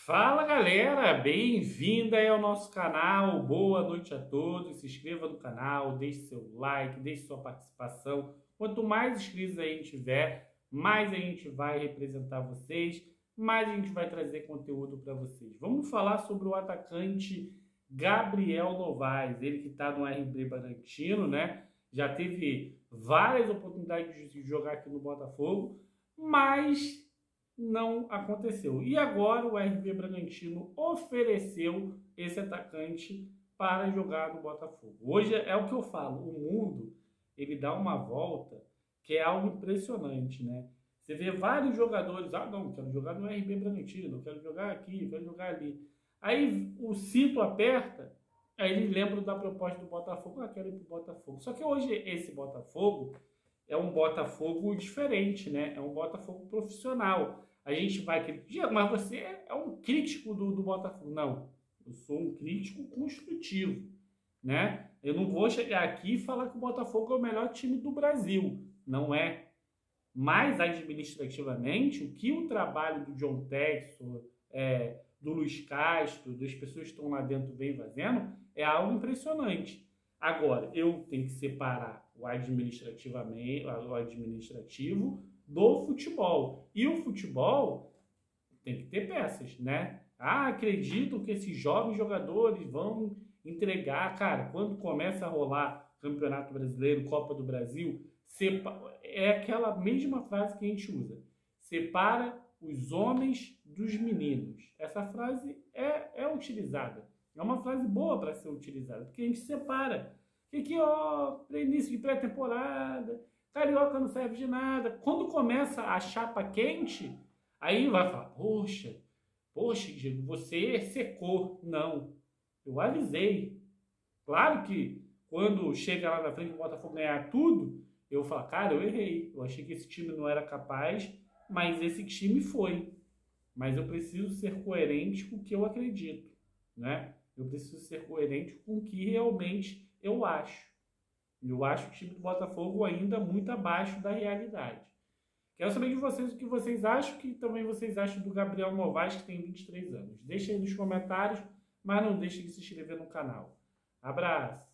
Fala galera, bem-vinda aí ao nosso canal, boa noite a todos, se inscreva no canal, deixe seu like, deixe sua participação, quanto mais inscritos a gente tiver, mais a gente vai representar vocês, mais a gente vai trazer conteúdo para vocês. Vamos falar sobre o atacante Gabriel Novaes, ele que está no RB Bragantino, né? Já teve várias oportunidades de jogar aqui no Botafogo, mas não aconteceu. E agora o RB Bragantino ofereceu esse atacante para jogar no Botafogo. Hoje é o que eu falo, o mundo ele dá uma volta que é algo impressionante, né? Você vê vários jogadores, não, quero jogar no RB Bragantino, quero jogar aqui, quero jogar ali. Aí o cinto aperta, aí eles lembram da proposta do Botafogo, quero ir pro Botafogo. Só que hoje esse Botafogo é um Botafogo diferente, né? É um Botafogo profissional. A gente vai criticar, mas você é um crítico do Botafogo. Não, eu sou um crítico construtivo, né? Eu não vou chegar aqui e falar que o Botafogo é o melhor time do Brasil. Não é. Mas, administrativamente, o que o trabalho do John Textor, do Luiz Castro, das pessoas que estão lá dentro vem fazendo, é algo impressionante. Agora, eu tenho que separar o administrativo do futebol. E o futebol tem que ter peças, né? Acredito que esses jovens jogadores vão entregar. Cara, quando começa a rolar Campeonato Brasileiro, Copa do Brasil, é aquela mesma frase que a gente usa. Separa os homens dos meninos. Essa frase é utilizada. É uma frase boa para ser utilizada, porque a gente separa. Que início de pré-temporada, Carioca não serve de nada. Quando começa a chapa quente, aí vai falar, poxa, Diego, você secou. Não, eu avisei. Claro que quando chega lá na frente o Botafogo ganhar tudo, eu falo, cara, eu errei. Eu achei que esse time não era capaz, mas esse time foi. Mas eu preciso ser coerente com o que eu acredito, né? Eu preciso ser coerente com o que realmente eu acho. Eu acho o time do Botafogo ainda muito abaixo da realidade. Quero saber de vocês o que vocês acham, que também vocês acham do Gabriel Novaes, que tem 23 anos. Deixem aí nos comentários, mas não deixem de se inscrever no canal. Abraço!